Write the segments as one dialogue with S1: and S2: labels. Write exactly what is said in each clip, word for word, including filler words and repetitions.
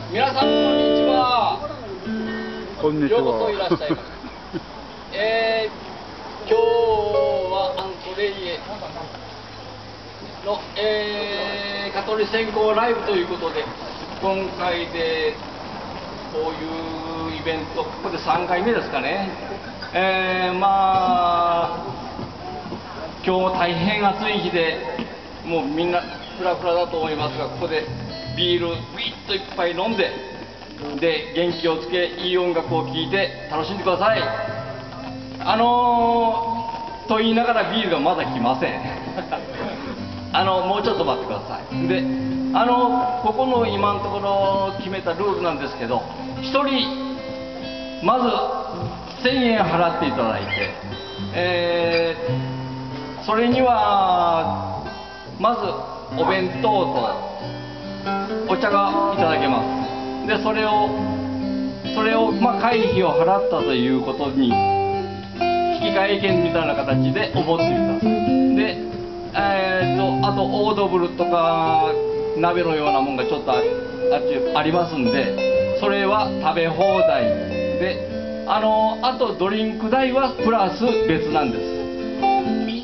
S1: 皆さんこんにちは。
S2: こんにちは。
S1: ようこそいらっしゃいました。えー、今日はアンコレイエの、えー、蚊取り線香ライブということで、今回でこういうイベント、ここでさんかいめですかね。えー、まあ今日も大変暑い日で、もうみんなフラフラだと思いますが、ここでビールウィッといっぱい飲んで、で元気をつけ、いい音楽を聴いて楽しんでください。あのー、と言いながらビールがまだ来ませんあのもうちょっと待ってください。であのここの今のところ決めたルールなんですけど、ひとりまずせんえん払っていただいて、えー、それにはまずお弁当とお茶がいただけます。でそれをそれをまあ会費を払ったということに引換券みたいな形で思ってみた。でえー、とあとオードブルとか鍋のようなもんがちょっと あ, あ, ありますんで、それは食べ放題で、あのあとドリンク代はプラス別なんです。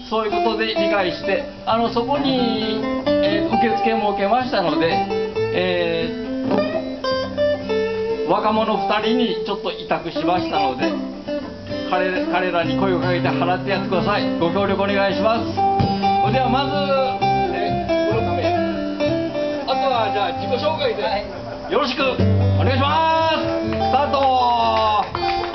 S1: そういうことで理解して、あのそこに、えー、受付も受けましたので、えー若者ふたりにちょっと委託しましたので、 彼, 彼らに声をかけて払ってやってください。ご協力お願いします。それではまず、えー、あとはじゃあ自己紹介でよろしくお願いします。スタート。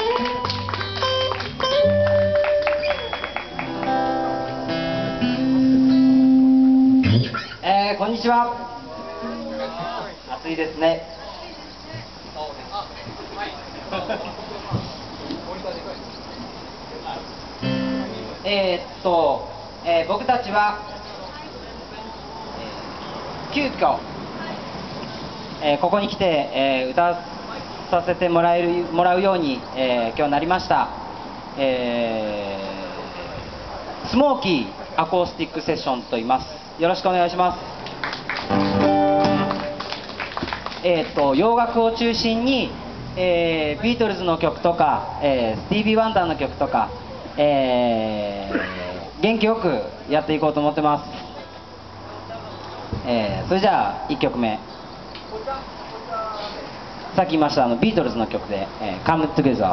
S3: えー、こんにちは。暑いですね。えーっと、えー、僕たちは、えー、急遽、えー、ここに来て、えー、歌わさせてもらえるもらうように、えー、今日なりました、えー、スモーキーアコースティックセッションと言います。よろしくお願いします。えーっと洋楽を中心に、えー、ビートルズの曲とか、えー、スティービー・ワンダーの曲とか、えー、元気よくやっていこうと思ってます。えー、それじゃあいっきょくめ、さっき言いましたあのビートルズの曲で「えー、Come Together」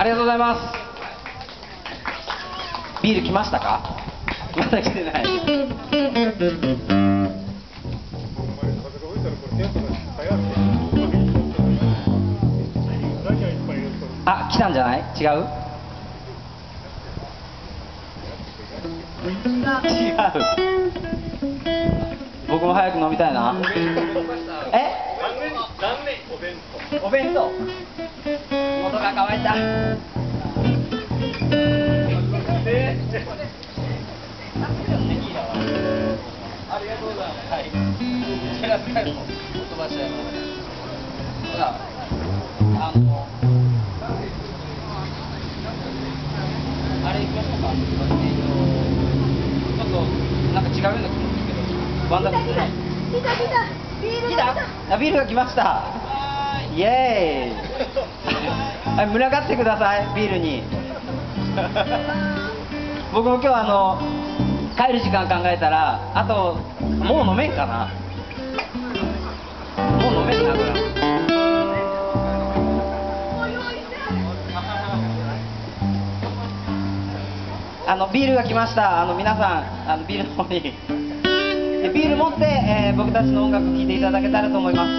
S3: ありがとうございます。ビール来ましたか？まだ来てない。あ、来たんじゃない？違う？違う。僕も早く飲みたいな。え？お弁当。喉が渇いた。ありがとうございます。はい。テラス会も飛ばしちゃいます。じゃあ、あの、あれ行きましょうか。ちょっとなんか違うような気もするけど、ワンダー。来た来た来た。ビール来た。あ、ビールが来ました。イエーイ。はい、群がってください、ビールに。僕も今日あの帰る時間考えたら、あともう飲めんかな。もう飲めんなこれ。あのビールが来ました。あの皆さん、あのビールの方にでビール持って、えー、僕たちの音楽聴いていただけたらと思います。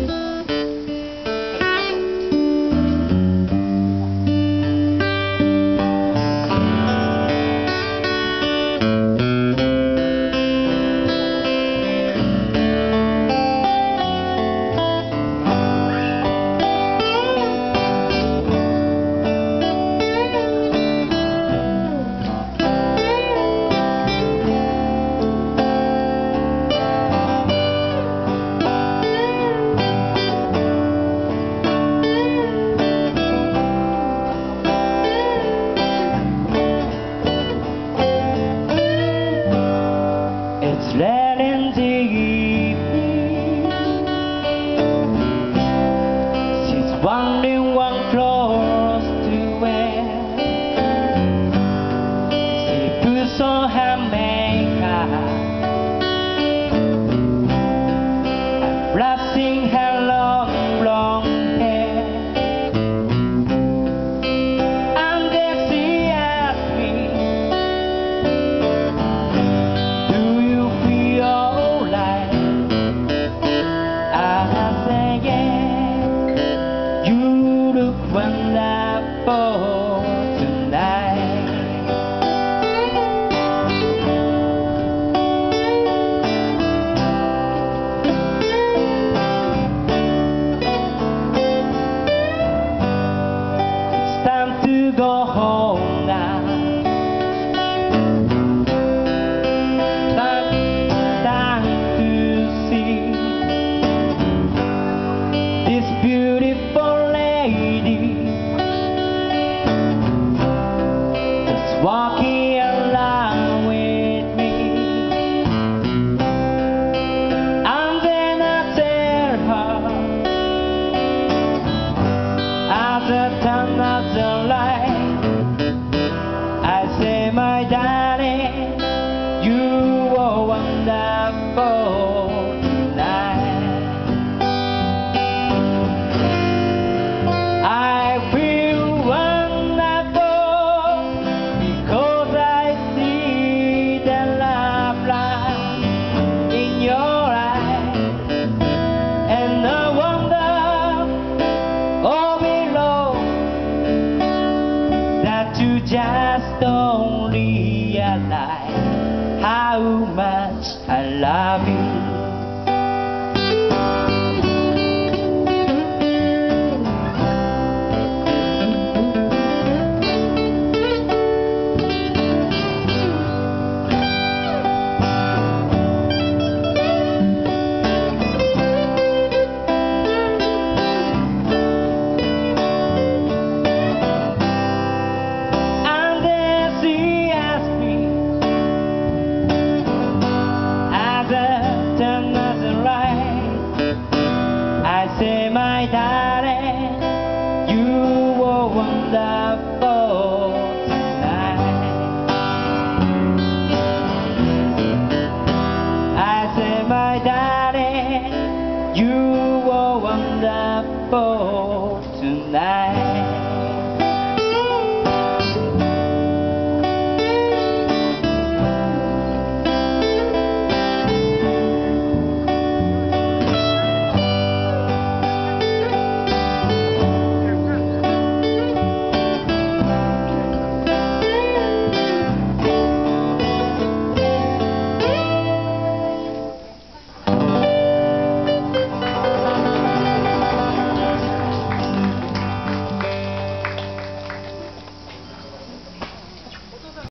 S4: Just don't realize how much I love you.